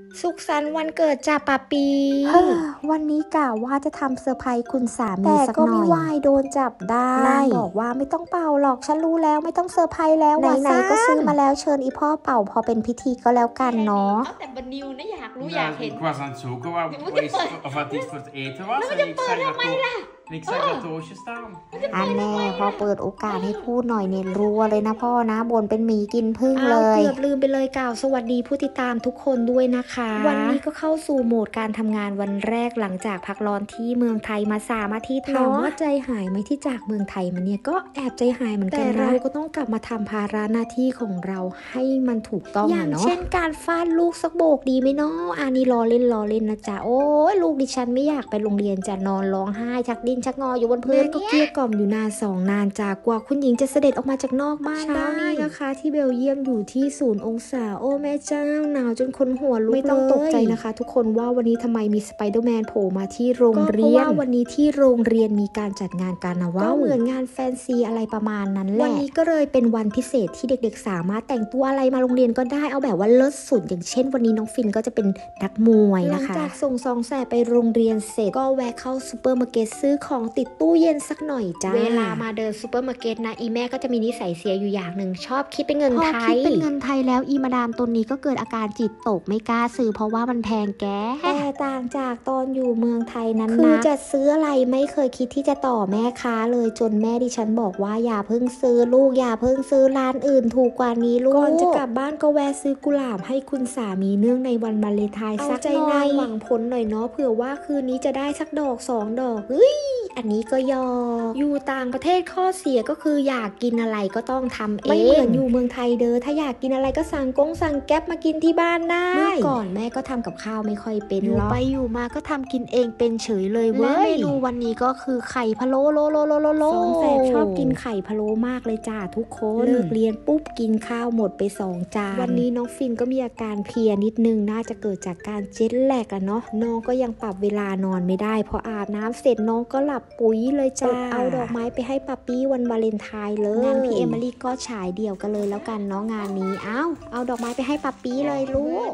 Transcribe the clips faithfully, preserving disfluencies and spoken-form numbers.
สุขสันต์วันเกิดจ้าปาปีวันนี้กะว่าจะทำเซอร์ไพรส์คุณสามีสักหน่อยแต่ก็ไม่ไหวโดนจับได้นางบอกว่าไม่ต้องเป่าหรอกฉันรู้แล้วไม่ต้องเซอร์ไพรส์แล้วไหนๆก็ซื้อมาแล้วเชิญอีพ่อเป่าพอเป็นพิธีก็แล้วกันเนาะแต่บันนิวนะอยากรู้อยากเห็น Ik was aan het zoeken waar, of wat iets voor het eten was. En ik zag dat, en ik zag dat doosje staan. อันแน่พอเปิดโอกาสให้พูดหน่อยเนี่ยรัวเลยนะพ่อนะบนเป็นหมีกินพึ่งเลยเกือบลืมไปเลยกล่าวสวัสดีผู้ติดตามทุกคนด้วยนะคะวันนี้ก็เข้าสู่โหมดการทำงานวันแรกหลังจากพักร้อนที่เมืองไทยมาสามอาทิตย์ถามว่าใจหายไหมที่จากเมืองไทยมาเนี่ยก็แอบใจหายเหมือนกันแต่เราก็ต้องกลับมาทำภาระหน้าที่ของเราให้มันถูกต้องอย่างเช่นการฟาดลูกสักโบกดีไหมเนาะอันนี้รอเล่นรอเล่นนะจ๊ะโอ้ยลูกดิฉันไม่อยากไปโรงเรียนจะนอนร้องไห้ชักดิ้นชักงออยู่บนพื้นก็เกลี้ยกล่อมอยู่นานสองนานจากกว่าคุณหญิงจะเสด็จออกมาจากนอกบ้านได้นี้นะคะที่เบลเยียมอยู่ที่ศูนย์องศาโอ้แม่เจ้าหนาวจนคนหัวลุกไม่ต้องตกใจนะคะทุกคนว่าวันนี้ทำไมมีสไปเดอร์แมนโผล่มาที่โรงเรียนเพราะว่าวันนี้ที่โรงเรียนมีการจัดงานการนาวาเหมือนงานแฟนซีอะไรประมาณนั้นแหละวันนี้ก็เลยเป็นวันพิเศษที่เด็กๆสามารถแต่งตัวอะไรมาโรงเรียนก็ได้เอาแบบว่าเลิศสุดอย่างเช่นวันนี้น้องฟินก็จะเป็นนักมวยนะคะหลังจากส่งซองแสบไปโรงเรียนเสร็จก็แวะเข้าซูเปอร์มาร์เก็ตซื้อของติดตู้เย็นสักหน่อยจ้าเวลามาเดินซูเปอร์มาร์เก็ตนะอีแม่ก็จะมีนิสัยเสียอยู่อย่างหนึ่งชอบคิดเป็นเงินไทยพอคิดเป็นเงินไทยแล้วอีมาดามตนนี้ก็เกิดอาการจิตตกไม่กล้าซื้อเพราะว่ามันแพงแก้แต่ต่างจากตอนอยู่เมืองไทยนั้นนะคือจะซื้ออะไรไม่เคยคิดที่จะต่อแม่ค้าเลยจนแม่ดิฉันบอกว่าอย่าเพิ่งซื้อลูกอย่าเพิ่งซื้อร้านอื่นถูกกว่านี้ลูกก่อนจะกลับบ้านก็แวะซื้อกุหลาบให้คุณสามีเนื่องในวันวาเลนไทน์สักหน่อยหวังผลหน่อยเนาะเผื่อว่าคืนนี้จะได้สักดอกสองดอกเฮ้ยอันนี้ก็ยออยู่ต่างประเทศข้อเสียก็คืออยากกินอะไรก็ต้องทำเองไม่เหมือนอยู่เมืองไทยเด้อถ้าอยากกินอะไรก็สั่งกงสั่งแก๊ปมากินที่บ้านได้เมื่อก่อนแม่ก็ทำกับข้าวไม่ค่อยเป็นอยู่ไปอยู่มาก็ทำกินเองเป็นเฉยเลยเว้ยและเมนูวันนี้ก็คือไข่พะโล้โลโลโลโลโลสองแสบชอบกินไข่พะโล้มากเลยจ้าทุกคนเลิกเรียนปุ๊บกินข้าวหมดไปสองจานวันนี้น้องฟินก็มีอาการเพลียนิดนึงน่าจะเกิดจากการเจ็ตแลกอะเนาะน้องก็ยังปรับเวลานอนไม่ได้พออาบน้ำเสร็จน้องก็หลับปุ๋ยเลยจ้าเอาดอกไม้ไปให้ป๊าปี้วันวาเลนไทน์เลยงานพี่เอมิลี่ก็ฉายเดี่ยวกันเลยแล้วกันเนาะงานนี้เอาเอาดอกไม้ไปให้ป๊าปี้เลยลูก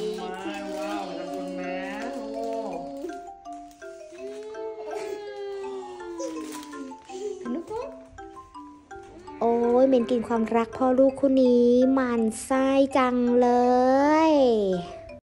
โอ้ยเมนกินความรักพ่อลูกคู่นี้มันไส้จังเลย